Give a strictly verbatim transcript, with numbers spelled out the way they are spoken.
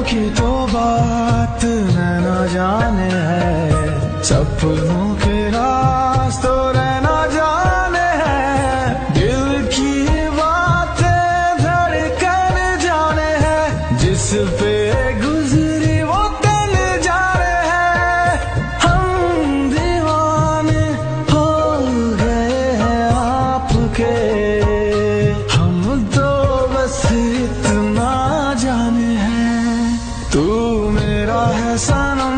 की तो बात मैं न जाने है, सपनों के रास्तों रहना जाने है, दिल की बातें धड़कन जाने है, जिस पे गुजरी वो तन जाने है। हम दीवाने हो गए हैं आपके, हम तो बस इतना जाने हैं, तू मेरा है सनम।